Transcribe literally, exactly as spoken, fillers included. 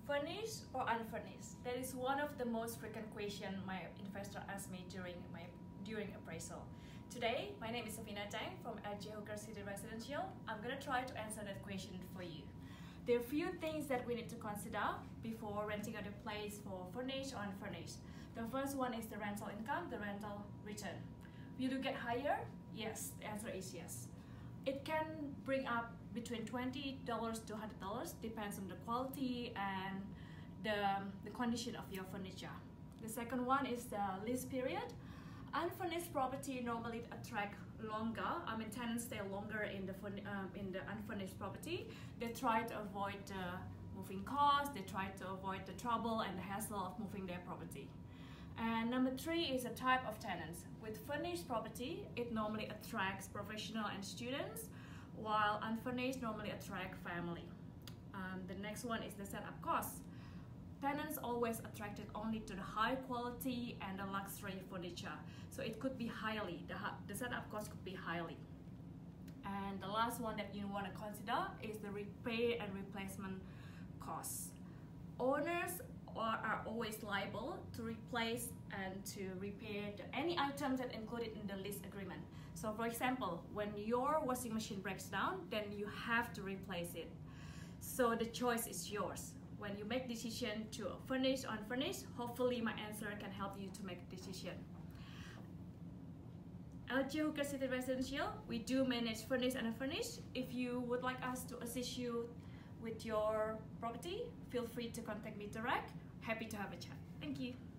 Furnished or unfurnished? That is one of the most frequent questions my investor asked me during my during appraisal. Today, my name is Safina Tang from L J Hooker City Residential. I'm gonna try to answer that question for you. There are a few things that we need to consider before renting out a place for furnished or unfurnished. The first one is the rental income, the rental return. Will you get higher? Yes, the answer is yes. It can bring up between twenty dollars to one hundred dollars, depends on the quality and the, the condition of your furniture. The second one is the lease period. Unfurnished property normally attract longer, I mean tenants stay longer in the, um, in the unfurnished property. They try to avoid the moving costs, they try to avoid the trouble and the hassle of moving their property. And number three is the type of tenants. With furnished property, it normally attracts professional and students, while unfurnished normally attract family. Um, the next one is the setup costs. Tenants always attracted only to the high quality and the luxury furniture. So it could be highly, the, the setup cost could be highly. And the last one that you want to consider is the repair and replacement costs. Owners are, are always liable to replace and to repair the, any items that included in the lease agreement. So for example, when your washing machine breaks down, then you have to replace it. So the choice is yours. When you make decision to furnish or unfurnished, hopefully my answer can help you to make a decision. L J Hooker City Residential, we do manage furnished and unfurnished. If you would like us to assist you with your property, feel free to contact me direct. Happy to have a chat. Thank you.